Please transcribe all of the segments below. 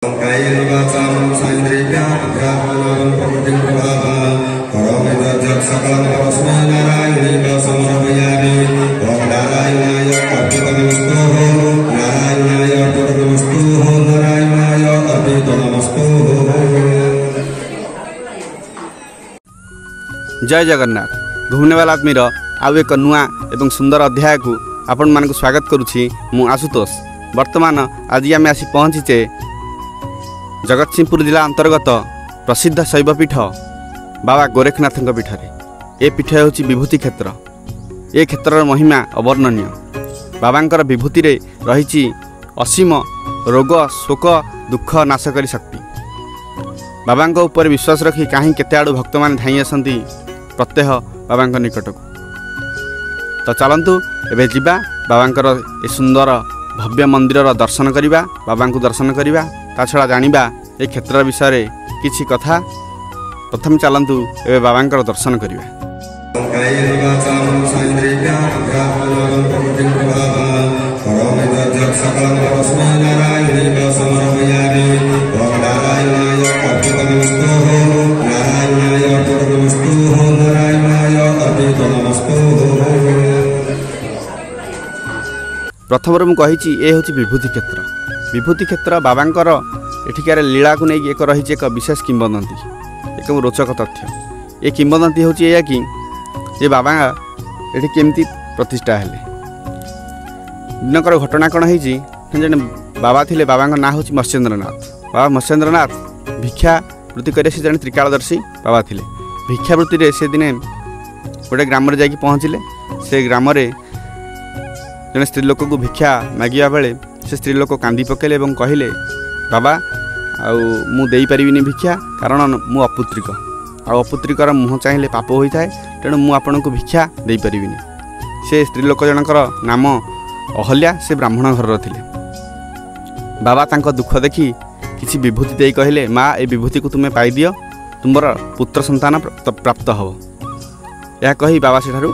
जय जगन्नाथ। घूमने वाला आदमी आउ एक नुआ एवं सुंदर अध्याय को आपण मान स्वागत करुछि। मु आशुतोष। वर्तमान आज आम आसी पहुँचीचे जगतसिंहपुर जिला अंतर्गत प्रसिद्ध शैवपीठ बाबा गोरखनाथ पीठ। ए पीठ हूँ विभूति क्षेत्र। ए क्षेत्र महिमा अवर्णनीय। बाबांकर विभूति रे रही असीम रोग शोक दुख नाशकारी शक्ति। बाबा ऊपर विश्वास रखी कहीं केते आड़ू भक्त मान धाई आसती प्रत्यह बाबा निकट को। तो चलतु एबे जिबा बाबांकर ए सुंदर भव्य मंदिर दर्शन करवा। बाबा को दर्शन करवा ता छड़ा जानिबा ए क्षेत्र विषय किछि कथा। प्रथम चलतु एबे बाबांकर दर्शन करवा। प्रथम मुझे कही हूँ विभूति क्षेत्र। विभूति क्षेत्र बाबांकर एठिकार लीला को लेकिन एक रही एक विशेष किंवदंती एक रोचक तथ्य। ये किंवदंती हूँ या कि ये बाबा ये केमती प्रतिष्ठा हेले। दिनकर घटना कौन है जन बाबा थे। बाबा ना हूँ मत्स्येन्द्रनाथ। बाबा मत्स्येन्द्रनाथ भिक्षा वृत्ति कर जन त्रिकालदर्शी बाबा थे। भिक्षा वृत्ति से दिने गोटे ग्राम जाकि पहुँचले। से ग्राम जन स्त्री लोक को भिक्षा मागिया बेले से स्त्री लोक कांदी पकेले और कहले बाबा आउ दे पारिनी भिक्षा कारण मु अपुत्रिक अपुत्रिकर मुह चाहिए पाप होता है तेणु मु आपन को भिक्षा दे पारिनी। से स्त्री लोक जनकर नाम अहल्या। से ब्राह्मण घर थे। बाबा तांको दुख देखी किसी विभूति दे कहले माँ ए विभूति को तुम्हें पाई दियो तुमर पुत्र संतान प्राप्त हो। यह कही बाबा सेठारु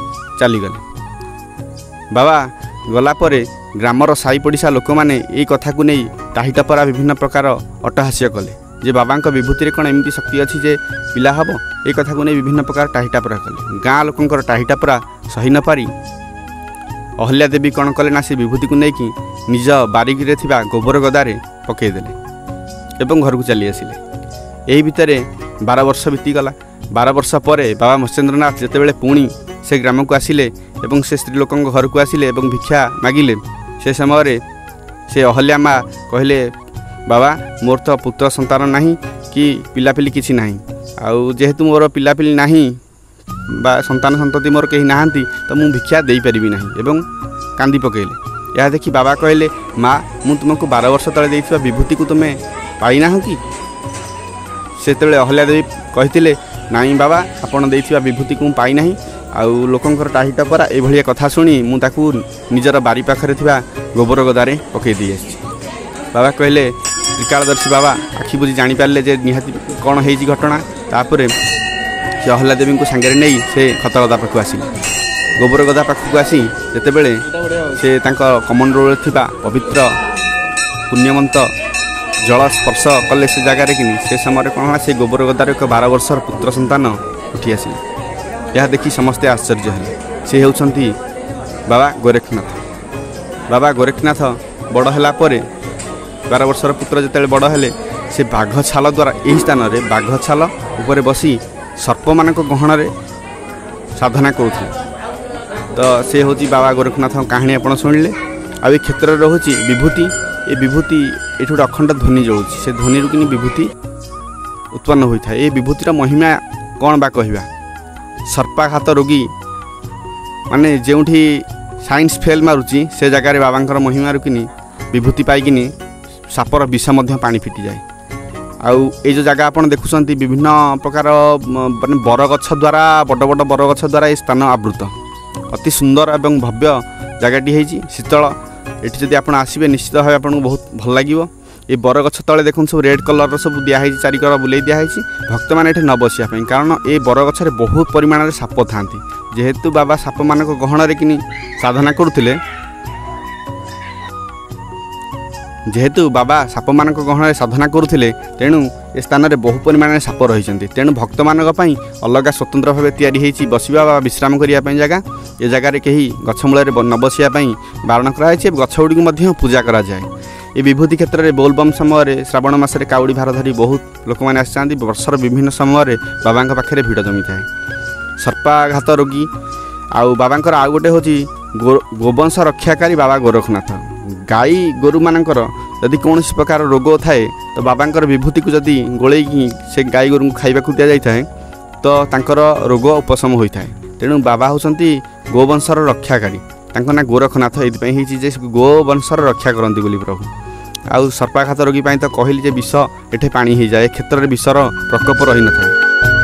चलीगले। बाबा गला परे ग्रामर साई पड़िशा लोक मैंने यही कथा को नहीं टाहीटापरा विभिन्न प्रकार अट्टहास्य कले जे बाबा विभूति कौन एमती शक्ति अच्छी जे पिला हम। ये कथा को नहीं विभिन्न प्रकार टाहीटापरा कले। गाँ लोकंर टाहीटापरा सही न पारी अहल्या देवी कौन कले ना से विभूति को लेकिन निज बारिकी थिबा गोबर गदारे पकईदेले एवं घर को चली आसिले। यही भितर 12 वर्ष बीतीगला। 12 वर्ष पर बाबा मत्स्येन्द्रनाथ जितेबाला पुणी से ग्राम को आसिले एवं से स्त्री लोक घर को आसिले एवं भिक्षा मागिले। से समय से अहल्या माँ कहले बाबा मोर तो पुत्र संतान नहीं कि पिलापिली किसी नहीं आउ जेहेतु मोर पिलापिली नहीं बा संतान संतति मोर कहीं नहांती तो मु भिक्षा दे पारिबी नहीं एवं कांदी पकेले। यह देखी बाबा कहले माँ मु तुमको 12 वर्ष तले देइथिबा विभूति को तुम्हें पाई ना कि। से अहल्या देवी कहते नाई बाबा आपन देइथिबा विभूति को पाई नहीं आउ लोकंकर टाहीटापरा एभलिया कथा शुणी मु ताकू निजर बारी पाखरे थिबा गोबर गदारे पकई दी आछि। बाबा कहले त्रिकालदर्शी बाबा आखि बुझी जानी पारले जे निहाती कौन है घटना। तापर से अहल्या देवी को सांगे नहीं से खतगदा पाखु आसिले। गोबर गदा पाखु आसी जेतेबेले से तांका कमंडल थिबा पवित्र पुण्यमंत जल स्पर्श कले से जगार कि से समय कौन से गोबर गदार एक 12 वर्षर पुत्र संतान उठी आसिले। यह देखी समस्ते आश्चर्य है। से होउछंती बाबा गोरखनाथ। बाबा गोरखनाथ बड़ है 12 वर्षर पुत्र जिते बड़ हेले से बाघ छाल द्वारा यही स्थान में बाघ छाल उपर बसी सर्प मान गहन साधना करुले। तो से हूँ बाबा गोरखनाथ कहानी आप शुणिले। आ क्षेत्र में हूँ विभूति। ये विभूति ये गोटे अखंड ध्वनि जो से ध्वनि कि विभूति उत्पन्न होता है। ये विभूतिर महिमा कौन बा कहवा। सर्पाघात रोगी माने जोठी साइंस फेल मारुची से जगार बाबांकर महिमा रुकिनी विभूति पाइकिनी सापर विष पानी फिटी जाए। आउ ये जो जगह आप देखुंत विभिन्न प्रकार माने बरगछ द्वारा बड़ बड़ बरगछ द्वारा ये स्थान आवृत अति सुंदर एवं भव्य जगहटी है शीतल। ये जब आप आसबे निश्चित भाव आपको बहुत भल लगे। ये बरगछ तले देखो सब रेड कलर सब दिखाई चारिकर बुले दिखाई भक्त मैंने ये न बसापी कारण ये बरगछ बहुत परिमाण में साप था। जेहेतु बाबा साप मान गहन कि साधना करुले जेहेतु बाबा साप मान गहन साधना करुले तेणु ए स्थान में बहु परिमाण साप रही तेणु भक्त मान अलग स्वतंत्र भाव या बसवा विश्राम करने जगह ए जगार कहीं गछमूल न बसापी बारण कराई गछगुड़ी पूजा कराए। ये विभूति क्षेत्र में बोलबम समय श्रावण मासरे काउड़ी भार धरी बहुत लोक मैंने आसि वर्षर विभिन्न समय बाबा पाखे भिड़ जमी थाए। सर्पाघात रोगी आउ बाबांकर आउ गोटे हूँ गोवंश रक्षाकारी बाबा गोरखनाथ। गाई गोरु मानकर यदि कौन प्रकार रोग थाए तो बाबांकर विभूति को जदि गोले से गाई गोरु खाइबा दि जाए तो तांकर रोग उपशम होता है। तेणु बाबा होती गोवंशर रक्षाकारी ना गोरखनाथ ये गोवंशर रक्षा करती बोली प्रभु। आउ सर्पाघात रोगी तो कहली जे विष एठे पानी हो जाए क्षेत्र में विषर प्रकोप रही न था।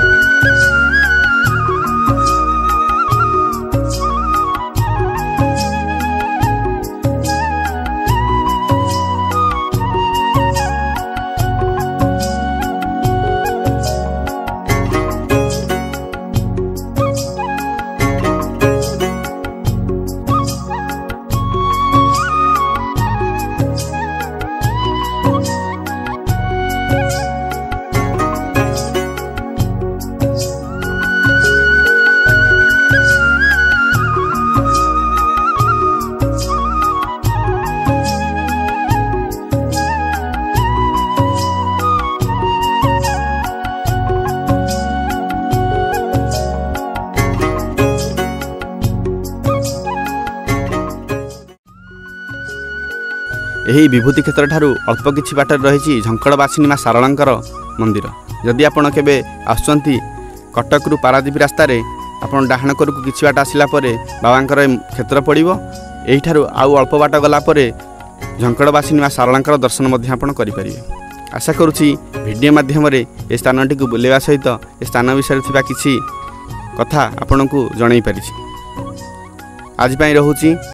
यही विभूति क्षेत्र ठारू अल्प किछि बाटर रही झंकड़बासिनी माँ सारलांकर मंदिर। जदि आपण केबे आसुचंती कटक रु पारादीप रास्ता रे आपण डाहाण करकु किछि बाट आसिला परे बाबांकर क्षेत्र पड़िबो। एही ठारू आउ अल्प बाट गला परे झंकड़बासिनी माँ सारलांकर दर्शन मध्य आपण करि परिबे। आशा करूछि वीडियो माध्यम रे ए स्थानटी को बुलेवा सहित ए स्थान विषय थिबा किछि कथा आपनकु जणाई परिछि। आज पई रहूछि।